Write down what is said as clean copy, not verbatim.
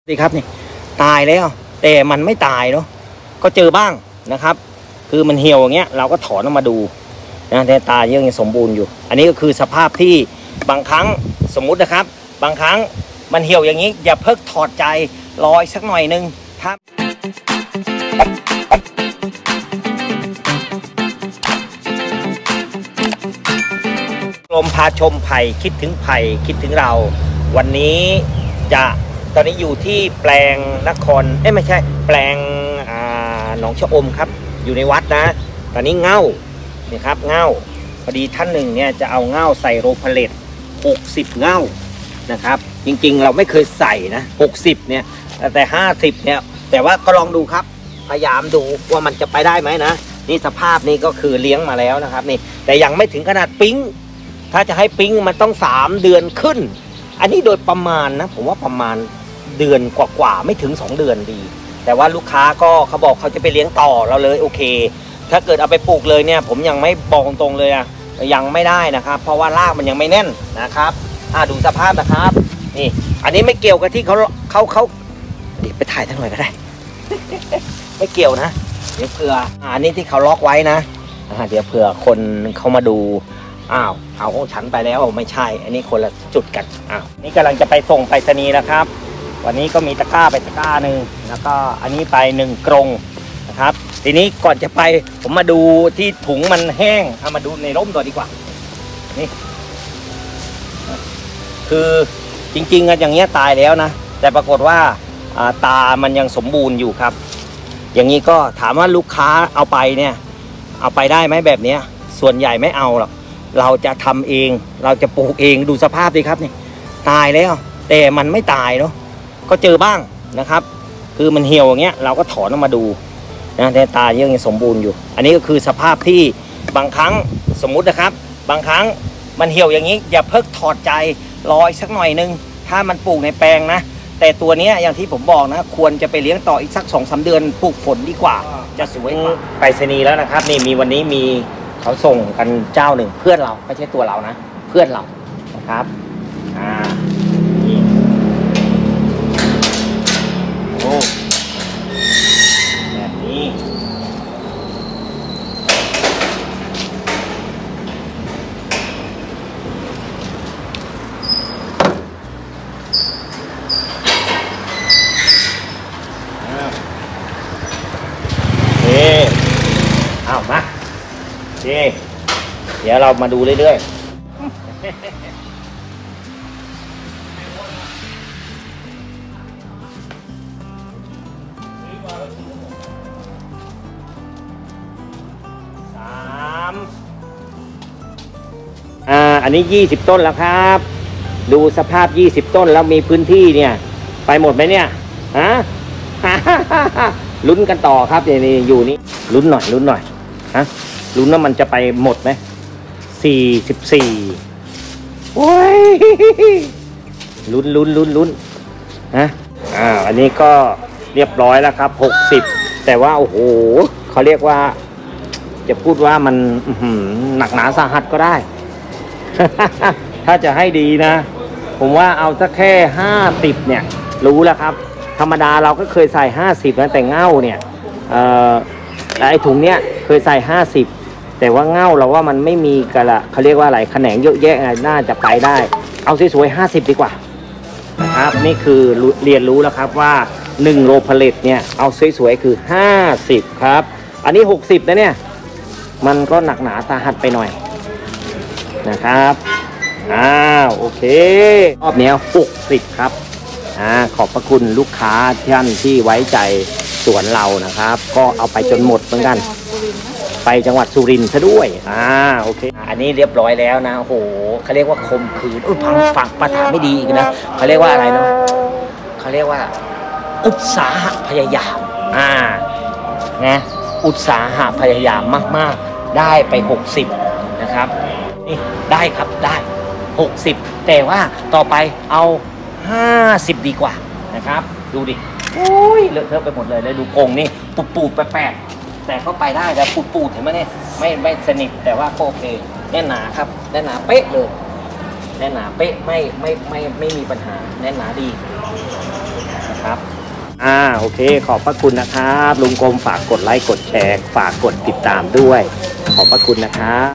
ดีครับนี่ตายแล้วแต่มันไม่ตายเนาะก็เจอบ้างนะครับคือมันเหี่ยวอย่างเงี้ยเราก็ถอนออกมาดูนะแต่ตายังสมบูรณ์อยู่อันนี้ก็คือสภาพที่บางครั้งสมมุตินะครับบางครั้งมันเหี่ยวอย่างนี้อย่าเพิกถอดใจรอสักหน่อยนึงครับลมพาชมไผ่คิดถึงไผ่คิดถึงเราวันนี้จะตอนนี้อยู่ที่แปลงนครไม่ใช่แปลงหนองชะอมครับอยู่ในวัดนะตอนนี้เง่านี่ครับเง่าพอดีท่านหนึ่งเนี่ยจะเอาเง่าใส่โรพเลต60เง่านะครับจริงๆเราไม่เคยใส่นะ60เนี่ยแต่50เนี่ยแต่ว่าก็ลองดูครับพยายามดูว่ามันจะไปได้ไหมนะนี่สภาพนี้ก็คือเลี้ยงมาแล้วนะครับนี่แต่ยังไม่ถึงขนาดปิ๊งถ้าจะให้ปิ๊งมันต้อง3 เดือนขึ้นอันนี้โดยประมาณนะผมว่าประมาณเดือนกว่าๆไม่ถึง2 เดือนดีแต่ว่าลูกค้าก็เขาบอกเขาจะไปเลี้ยงต่อเราเลยโอเคถ้าเกิดเอาไปปลูกเลยเนี่ยผมยังไม่บอกตรงเลยยังไม่ได้นะครับเพราะว่ารากมันยังไม่แน่นนะครับดูสภาพนะครับนี่อันนี้ไม่เกี่ยวกับที่เขาเดี๋ยวไปถ่ายทั้งหน่อยก็ได้ ไม่เกี่ยวนะเดี๋ยวเผื่ออันนี้ที่เขาล็อกไว้นะเดี๋ยวเผื่อคนเขามาดูเอาของฉันไปแล้วไม่ใช่อันนี้คนละจุดกันนี่กำลังจะไปส่งไปรษณีย์นะครับวันนี้ก็มีตะกร้าไปตะกร้าหนึ่งแล้วก็อันนี้ไป1 กรงนะครับทีนี้ก่อนจะไปผมมาดูที่ถุงมันแห้งมาดูในร่มตัวดีกว่านี่คือจริงๆอย่างเงี้ยตายแล้วนะแต่ปรากฏว่าตามันยังสมบูรณ์อยู่ครับอย่างนี้ก็ถามว่าลูกค้าเอาไปเนี่ยเอาไปได้ไหมแบบนี้ส่วนใหญ่ไม่เอาหรอกเราจะทำเองเราจะปลูกเองดูสภาพดิครับนี่ตายแล้วแต่มันไม่ตายเนาะก็เจอบ้างนะครับคือมันเหี่ยวอย่างเงี้ยเราก็ถอนออกมาดูนะแต่ตายังสมบูรณ์อยู่อันนี้ก็คือสภาพที่บางครั้งสมมุตินะครับบางครั้งมันเหี่ยวอย่างนี้อย่าเพิกถอดใจรอสักหน่อยนึงถ้ามันปลูกในแปลงนะแต่ตัวนี้อย่างที่ผมบอกนะควรจะไปเลี้ยงต่ออีกสัก2-3 เดือนปลูกฝนดีกว่าจะสวยกว่าไปรษณีย์แล้วนะครับนี่มีวันนี้มีเขาส่งกันเจ้าหนึ่งเพื่อนเราไม่ใช่ตัวเรานะเพื่อนเรานะครับนี่โอ้แบบนี้มาเดี๋ยวเรามาดูเรื่อยๆอันนี้20 ต้นแล้วครับดูสภาพ20 ต้นแล้วมีพื้นที่เนี่ยไปหมดไหมเนี่ยลุ้นกันต่อครับนี่อยู่นี่ลุ้นหน่อยลุ้นว่ามันจะไปหมดไหม44โอ้ยลุ้นนะอันนี้ก็เรียบร้อยแล้วครับ60แต่ว่าโอ้โหเขาเรียกว่าจะพูดว่ามันหนักหนาสาหัสก็ได้ ถ้าจะให้ดีนะผมว่าเอาสักแค่50เนี่ยรู้แล้วครับธรรมดาเราก็เคยใส่50นะแต่เง่าเนี่ยไอ้ถุงเนี้ยเคยใส่50แต่ว่าเง่าเราว่ามันไม่มีกระเขาเรียกว่าอะไรแขนงเยอะแยะน่าจะไปได้เอาสวยๆ50ดีกว่านะครับนี่คือเรียนรู้แล้วครับว่า1 โลพเลตเนี่ยเอาสวยๆคือ50ครับอันนี้60นะเนี่ยมันก็หนักหนาสาหัสไปหน่อยนะครับโอเครอบนี้60ครับขอบพระคุณลูกค้าท่านที่ไว้ใจสวนเรานะครับก็เอาไปจนหมดเหมือนกันไปจังหวัดสุรินทร์ซะด้วยโอเคอันนี้เรียบร้อยแล้วนะโอ้โหเขาเรียกว่าคมคืนฝังภาษาไม่ดีอีกนะเขาเรียกว่าอะไรเนาะเขาเรียกว่าอุตสาหะพยายามนะอุตสาหะพยายามมากๆได้ไป60นะครับนี่ได้ครับได้60แต่ว่าต่อไปเอา50ดีกว่านะครับดูดิโอ้ยเลอะเทอะไปหมดเลยแล้วดูกรงนี่ปูดแปลกแต่ก็ไปได้แต่ปูดเห็นไหมเนี่ยไม่สนิทแต่ว่าก็โอเคแน่นหนาครับแน่นหนาเป๊ะเลยแน่นหนาเป๊ะไม่มีปัญหาแน่นหนาดีนะครับโอเคขอบพระคุณนะครับลุงกรมฝากกดไลค์กดแชร์ฝากกดติดตามด้วยขอบพระคุณนะครับ